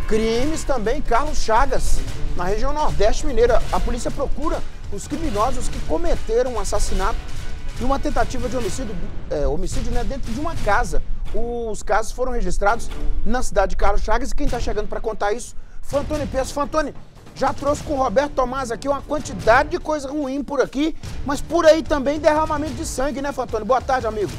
Crimes também, Carlos Chagas, na região Nordeste Mineira. A polícia procura os criminosos que cometeram um assassinato e uma tentativa de homicídio dentro de uma casa. Os casos foram registrados na cidade de Carlos Chagas e quem está chegando para contar isso, Fantoni Peço. Fantoni, já trouxe com o Roberto Tomás aqui uma quantidade de coisa ruim por aqui, mas por aí também derramamento de sangue, né, Fantoni? Boa tarde, amigo.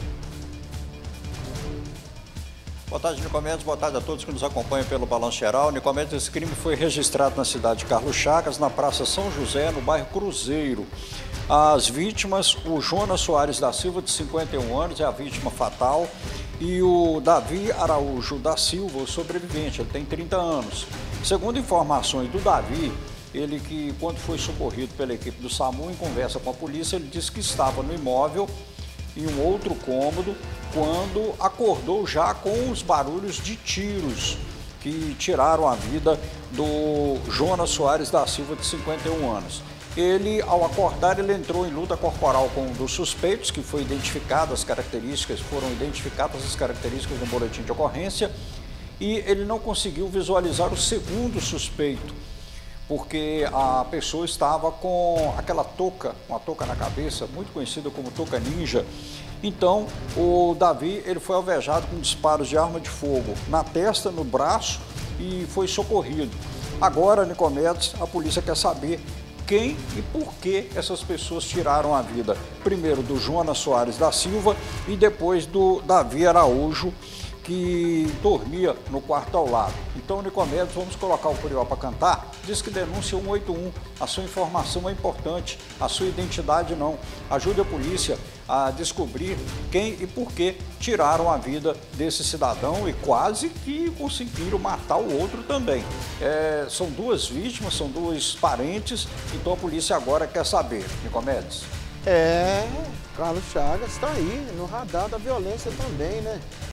Boa tarde, Nicomedes. Boa tarde a todos que nos acompanham pelo Balanço Geral. Nicomedes, esse crime foi registrado na cidade de Carlos Chagas, na Praça São José, no bairro Cruzeiro. As vítimas, o Jonas Soares da Silva, de 51 anos, é a vítima fatal, e o Davi Araújo da Silva, o sobrevivente, ele tem 30 anos. Segundo informações do Davi, ele que, quando foi socorrido pela equipe do SAMU, em conversa com a polícia, ele disse que estava no imóvel, em um outro cômodo, quando acordou já com os barulhos de tiros que tiraram a vida do Jonas Soares da Silva, de 51 anos. Ele, ao acordar, ele entrou em luta corporal com um dos suspeitos, que foi identificado, foram identificadas as características no boletim de ocorrência, e ele não conseguiu visualizar o segundo suspeito, porque a pessoa estava com aquela touca, uma touca na cabeça, muito conhecida como touca ninja. Então, o Davi, ele foi alvejado com disparos de arma de fogo na testa, no braço, e foi socorrido. Agora, Nicomedes, a polícia quer saber quem e por que essas pessoas tiraram a vida. Primeiro do Jonas Soares da Silva e depois do Davi Araújo, que dormia no quarto ao lado. Então, Nicomedes, vamos colocar o Curió para cantar. Diz que denúncia 181. A sua informação é importante, a sua identidade não. Ajude a polícia a descobrir quem e por que tiraram a vida desse cidadão e quase que conseguiram matar o outro também. São duas vítimas, são dois parentes, então a polícia agora quer saber. Nicomedes. Carlos Chagas está aí, no radar da violência também, né?